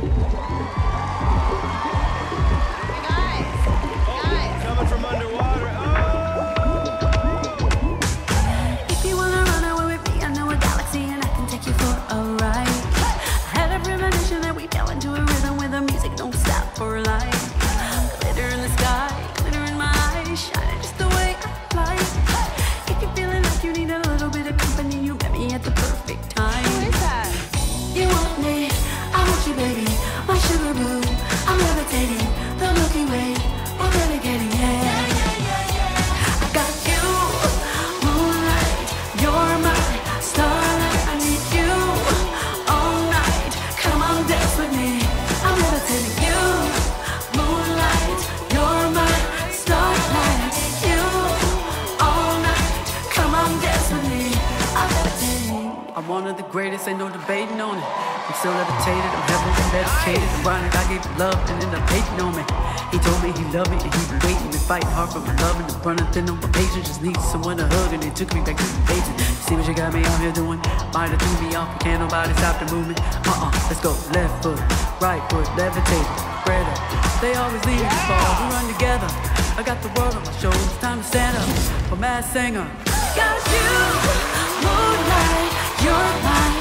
Coming from underwater. If you wanna run away with me, I know a galaxy and I can take you for a ride. I had a premonition that we fell into a rhythm where the music don't stop for life. Glitter in the sky, glitter in my eyes, shining just the way I like. If you're feeling like you need a little bit of company, you met me at the perfect time. Who is that? You want me, I want you, baby, my sugar boo. I'm levitating, the Milky Way, we're renegading, yeah. I got you, moonlight, you're my starlight. I need you all night. Come on, dance with me. I'm levitating. You, moonlight, you're my starlight. You all night. Come on, dance with me. I'm levitating. I'm one of the greatest, ain't no debating on it. I'm still levitated, I'm heavily medicated. Ironic, I gave you love and ended up hating on me. He told me he loved me and he been waiting and fighting hard for my love and I'm running thin on my patience. Just need someone to hug and it took me back to the basics. See what you got me out here doing? Might have threw me off, but can't nobody stop the movement. Let's go. Left foot, right foot, levitating, spread up. They always leave me to fall, we run together. I got the world on my shoulders, time to stand up. For Mad Singer. Got you, moonlight, you're my